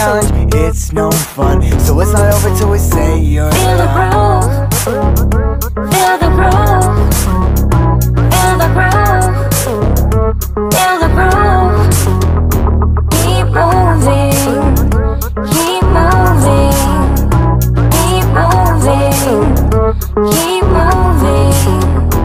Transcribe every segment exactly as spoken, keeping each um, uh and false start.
challenge, it's no fun. So it's not over till we say you're Feel the groove, feel the groove, feel the groove, feel the groove. Keep moving, keep moving, keep moving, keep moving.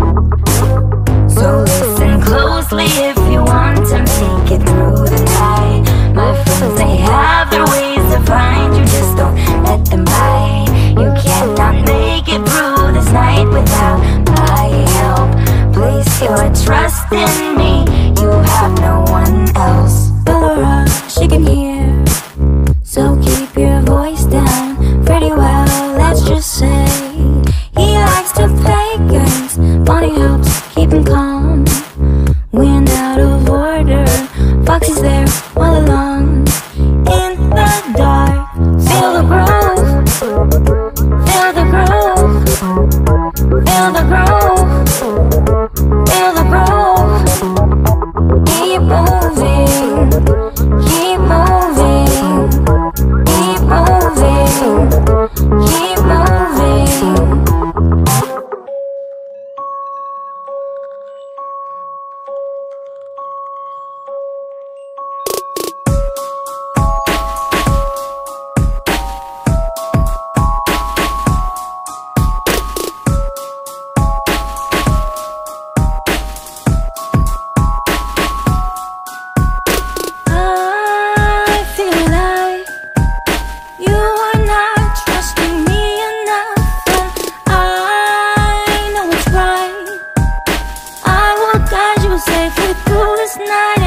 So listen closely if you want to make it through the night. My friends, they have their ways to find you, just don't let them by. You cannot make it through this night without my help. Place your trust in me, you have no one else. Feel the rush, she can hear, so keep your voice down. Pretty well, let's just say he likes to play games. Bonnie helps keep him calm when out of order. Foxy's there all along in the dark. Feel the groove, feel the groove, feel the groove, feel the groove. Keep moving, keep moving, keep moving, keep moving. Safely through this night.